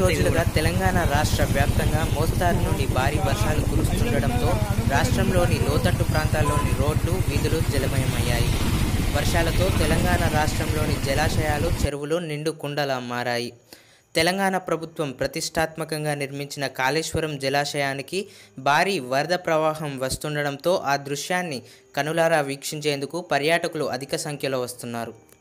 రోజులుగా తెలంగాణ రాష్ట్ర వ్యాప్తంగా మోస్తారు నుండి భారీ వర్షాలు కురుస్తుండటంతో రాష్ట్రంలోని లోతట్టు ప్రాంతాల్లోని రోడ్లు, వీధులు జలమయమయ్యాయి. వర్షాలతో తెలంగాణ రాష్ట్రంలోని జలాశయాలు, చెరువులు నిండు కుండలా మారాయి. తెలంగాణ ప్రభుత్వం ప్రతిష్టాత్మకంగా నిర్మించిన కాళేశ్వరం జలాశయానికి భారీ వరద ప్రవాహం వస్తుండటంతో ఆ దృశ్యాన్ని కనులారా వీక్షించేందుకు పర్యాటకులు అధిక సంఖ్యలో వస్తున్నారు.